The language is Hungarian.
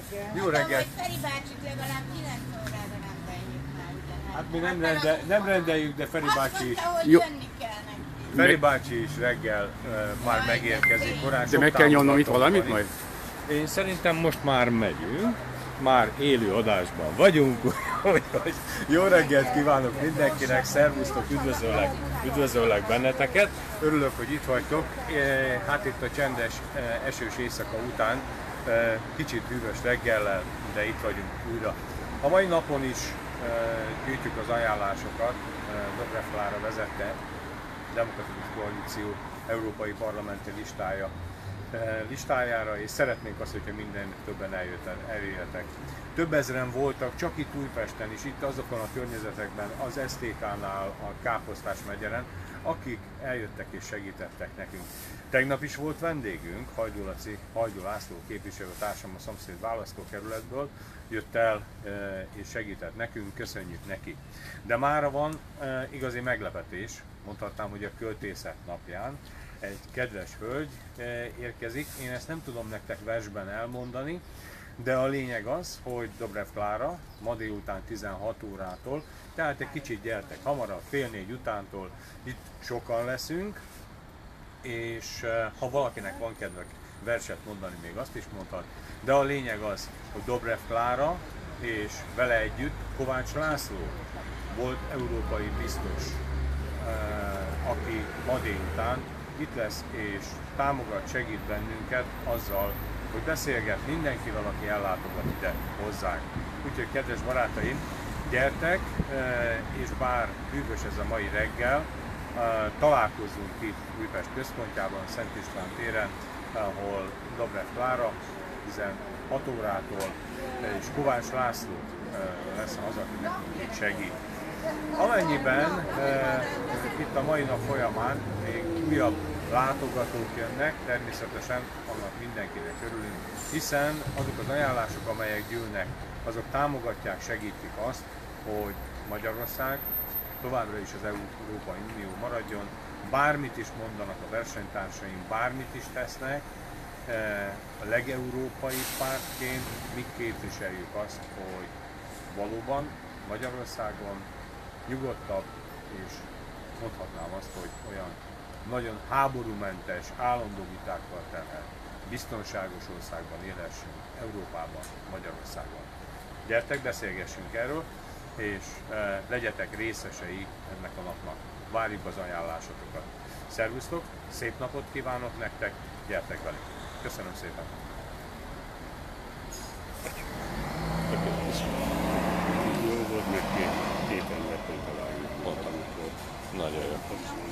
Jó reggelt! Feri bácsit legalább 9 órára rendeljük már. Hát mi nem rendeljük, de Feri bácsi is. Azt mondta, hogy jönni kell neki. Feri bácsi is reggel már megérkezik korán. De meg kell nyomnom itt valamit majd? Én szerintem most már megyünk, már élő adásban vagyunk, úgyhogy jó reggelt kívánok mindenkinek, szervusztok, üdvözöllek benneteket. Örülök, hogy itt vagytok. Hát itt a csendes esős éjszaka után kicsit hűvös reggellel, de itt vagyunk újra. A mai napon is gyűjtjük az ajánlásokat. Dobrev Klára vezette Demokratikus Koalíció Európai Parlamenti listájára, és szeretnénk azt, hogyha minden többen eljöjjetek. Több ezeren voltak, csak itt Újpesten is, itt azokon a környezetekben, az STK-nál, a Káposztás megyeren, akik eljöttek és segítettek nekünk. Tegnap is volt vendégünk, Hajdú László képviselőtársam a szomszéd választókerületből, jött el és segített nekünk, köszönjük neki. De mára van igazi meglepetés, mondhatnám, hogy a költészet napján. Egy kedves hölgy érkezik, én ezt nem tudom nektek versben elmondani, de a lényeg az, hogy Dobrev Klára ma délután 16 órától, tehát egy kicsit gyertek hamarabb, fél 4 utántól, itt sokan leszünk, és ha valakinek van kedve verset mondani, még azt is mondhat, de a lényeg az, hogy Dobrev Klára és vele együtt Kovács László volt európai biztos, aki ma délután itt lesz és támogat, segít bennünket azzal, hogy beszélget mindenkivel, aki ellátogat ide hozzánk. Úgyhogy kedves barátaim, gyertek, és bár hűvös ez a mai reggel, találkozzunk itt Újpest központjában, Szent István téren, ahol Dobrev Klára 16 órától és Kovács László lesz az, aki nekünk segít. Amennyiben itt a mai nap folyamán még újabb látogatók jönnek, természetesen annak mindenkinek örülünk, hiszen azok az ajánlások, amelyek gyűlnek, azok támogatják, segítik azt, hogy Magyarország továbbra is az Európai Unió maradjon, bármit is mondanak a versenytársaink, bármit is tesznek, a legeurópai pártként mi képviseljük azt, hogy valóban Magyarországon nyugodtabb, és mondhatnám azt, hogy olyan nagyon háborúmentes, állandó vitákkal terhelt, biztonságos országban élhessünk, Európában, Magyarországon. Gyertek, beszélgessünk erről, és legyetek részesei ennek a napnak. Várjuk az ajánlásotokat. Szervusztok, szép napot kívánok nektek, gyertek velünk. Köszönöm szépen! Jó volt, meg két embert találjuk. Nagyon jó.